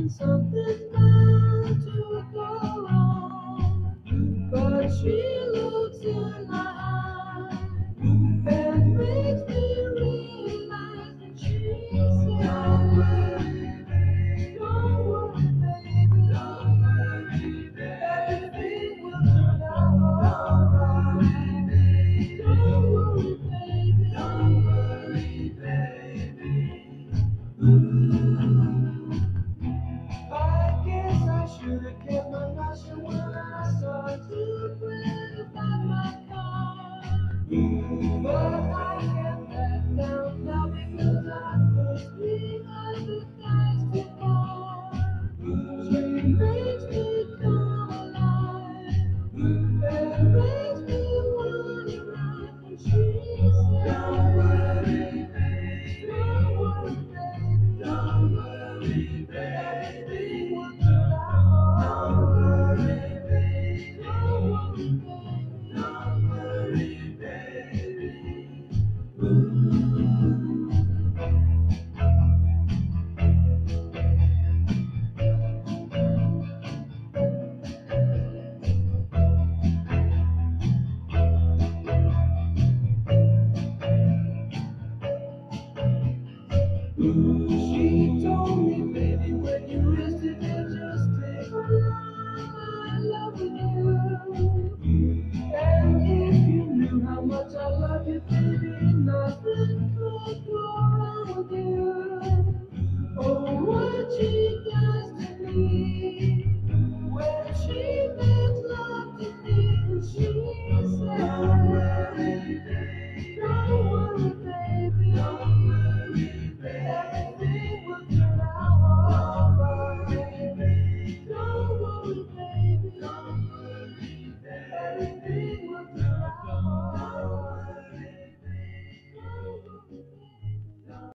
Something's bound to go wrong, but she looks in my eyes and makes me realize that she said, don't worry, baby, don't worry, baby. Everything will turn out alright. Don't worry, baby, don't worry, baby. I guess I should have kept my mouth shut when I started to pray about my car. But I kept that down now because I pushed me other guys too far. She makes me come alive and makes me wanna run. And she said, don't worry, baby, don't worry, baby, don't worry, baby. Everything will turn out. Don't worry, baby, don't worry, baby, don't worry, baby. She told me, baby, when you